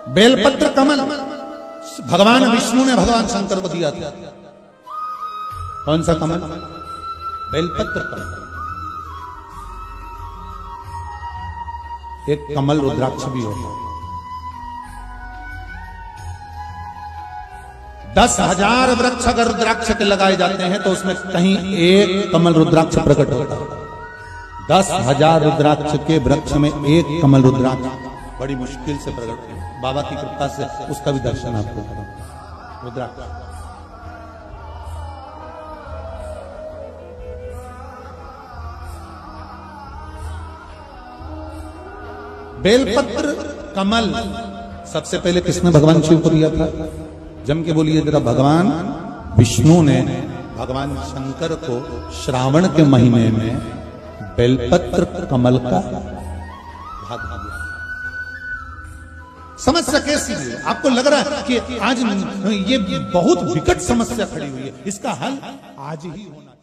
बेलपत्र कमल भगवान विष्णु ने भगवान शंकर को दिया था। कौन सा कमल? बेलपत्र कमल। एक कमल रुद्राक्ष भी होता है। 10,000 वृक्ष अगर रुद्राक्ष के लगाए जाते हैं तो उसमें कहीं एक कमल रुद्राक्ष प्रकट होता है। 10,000 रुद्राक्ष के वृक्ष में एक कमल रुद्राक्ष बड़ी मुश्किल से प्रकट होता है। बाबा की कृपा से उसका भी दर्शन आपको करो। रुद्राक्ष बेलपत्र कमल सबसे पहले किसने भगवान शिव को दिया था? जम के बोलिए जरा। भगवान विष्णु ने भगवान शंकर को श्रावण के महीने में बेलपत्र कमल का भाग दिया। समस्या कैसी है? आपको लग रहा है कि आज ये बहुत विकट समस्या खड़ी हुई है, इसका हल आज ही होना चाहिए।